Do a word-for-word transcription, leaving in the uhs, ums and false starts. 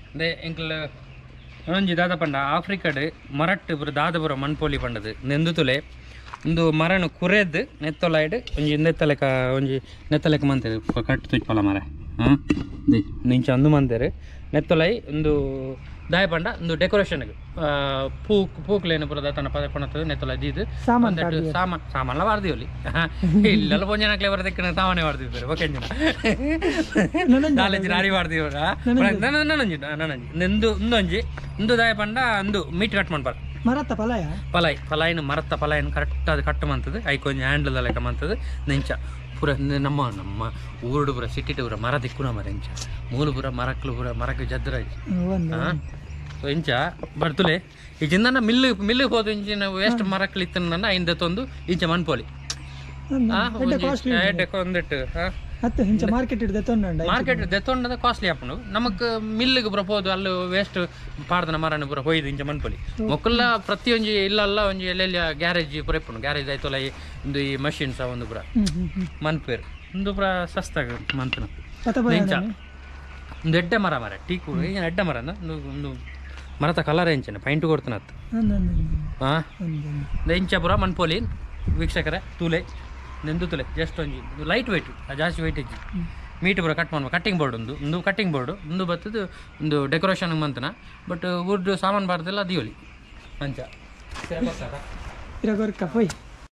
ಅದೇ ಎಂಕಲ್ ಒಂಜಿ ದಾದ ಪಂಡ ಆಫ್ರಿಕಾಡ್ ಮರಟ್ ಪೂರ ದಾದ ಪೂರ ಮಣ್ಪೋಲಿ ಪಂಡದು ನೆಂದು ತುಲೆ ಒಂದು ಮರನು ಕುರೆದ್ ನೆತ್ತೊಲಾಯ್ಡ್ ಒಂಜಿ ನೆತ್ತಲೆಕ ಒಂಜಿ ನೆತ್ತಲೆಕ ಮಂತೇರು ಕಟ್ಟು ತುಚ್ಪಲ ಮರ ಹಾಂ ದೇ ನಿಂಚ ಅಂದು ಮಂತೇರು ನೆತ್ತೊಲೈ ಒಂದು ದಾಯ ಪಂಡ ಒಂದು ಡೆಕೋರೇಷನ್ಗೆ ಪೂಕ್ ಪೂಕ್ಲೇನು ಪೂರ ದಾತನ ಪದ ಪಣತದು ನೆತ್ತೊಲ ದೀದು ಸಾಮಾನ್ ಸಾಮಾನ್ ಸಾಮಾನ್ಲ ವಾರ್ದಿವಲ್ಲಿ ಇಲ್ಲೆಲ್ಲ ಪೊಂಜನಕ್ಲೆ ಬರದಕ್ಕೆ ಸಾಮಾನ್ಯ ವಾರ್ದಿವ್ತಾರೆ ಓಕೆ ನಾಲೆಂಜಿನ ಅರಿ ವಾರ್ದಿವ್ರ ನನಂಜಿ ನನಂಜಿ ನೆಂದು ಒಂದೊಂಜಿ ಒಂದು ದಾಯ ಪಂಡ ಒಂದು ಮೀಟ್ ಕಟ್ ಮಾಡ್ಬಾರ ಮರತ್ತ ಪಲಾಯ ಪಲಾಯ್ ಪಲಾಯಿನ ಮರತ್ತ ಪಲಾಯಿನ ಕರೆಕ್ಟ್ ಅದು ಕಟ್ಟು ಮಂತದ್ದು ಐಕೊಂಜಿ ಹ್ಯಾಂಡಲ್ ಲೆಕ್ಕ ಮಂತದ್ದು ನೆಂಚ ಪೂರ ನಮ್ಮ ನಮ್ಮ ಊರುಡು ಪೂರ ಸಿಟ್ಟಿಟ್ಟು ಪೂರ ಮರ ದಿಕ್ಕುನ ಮರ ಇಂಚ ಮೂಲು ಪೂರ ಮರಕ್ಲು ಪೂರ ಮರಕ್ಕೆ ಜದ್ರ ಹಾಂ ಸೊ ಇಂಚ ಬರ್ತುಲೆ ಈ ಚಿಂದನ ಮಿಲ್ಲು ಮಿಲ್ಲಿಗೆ ಹೋದ ಇಂಚಿನ ವೇಸ್ಟ್ ಮರಕ್ಲು ಇತ್ತನ ಐಂದ ತಂದು ಇಂಚ ಮನ್ಪೋಲಿ ಒಂದಿಟ್ಟು ಹಾಂ ಮಾರ್ಕೆಟ್ ಮಾರ್ಕೆಟ್ ದೆತ್ತೊಂಡ ಕಾಸ್ಟ್ಲಿ ಆಪುಂಡು ನಮಕ್ ಮಿಲ್ಲಿಗೆ ಪೂರ ಹೋದು ಅಲ್ಲಿ ವೇಸ್ಟ್ ಪಾಡ್ದನ ಮರನ ಪೂರ ಹೊಯ್ದು ಇಂಚ ಮನ್ಪೊಲಿ ಮೊಕ್ಕಲ್ಲ ಪ್ರತಿಯೊಂಜಿ ಇಲ್ಲಲ್ಲ ಒಂಜಿ ಎಲ್ಲೆಲ್ಲ ಗ್ಯಾರೇಜ್ ಪೂರ ಇಪ್ಪುಂಡು ಗ್ಯಾರೇಜ್ ಆಯ್ತಲ್ಲ ಒಂದು ಈ ಮಷಿನ್ಸ್ ಒಂದು ಪೂರ ಮನ್ಪೇರು ಒಂದು ಪೂರ ಸಸ್ತಾಗ ಮಂತನ ಇಂಚ ಒಂದು ಎಡ್ಡೆ ಮರ ಮರ ಟೀಕು ಈಗ ಎಡ್ಡೆ ಮರ ಒಂದು ಮರತ ಕಲರ್ ಎಂಚನೆ ಪೈಂಟ್ ಕೊಡ್ತಾನತ್ತು ಹಾಂ ಇಂಚ ಪೂರ ಮನ್ಪೋಲಿ ವೀಕ್ಷಕರೇ ತೂಲೆ ನೆಂದು ತುಲೆ ಜಸ್ಟ್ ಒಂಜಿ ಲೈಟ್ ವೆಯ್ಟ್ ಜಾಸ್ತಿ ವೆಯ್ಟ್ ಇಜ್ಜಿ ಮೀಟ್ ಪೂರ ಕಟ್ ಮಾಡುವ ಕಟ್ಟಿಂಗ್ ಬೋರ್ಡ್ ಒಂದು ಒಂದು ಕಟ್ಟಿಂಗ್ ಬೋರ್ಡು ಒಂದು ಬರ್ತದ್ದು ಒಂದು ಡೆಕೋರೇಷನ್ ಮಂತನ ಬಟ್ ವುಡ್ ಸಾಮಾನು ಬಾರ್ದೆಲ್ಲ ದಿಯೋಲಿ ಅಂಚ ಇರಗೋರ್ಕ ಹೋಯ್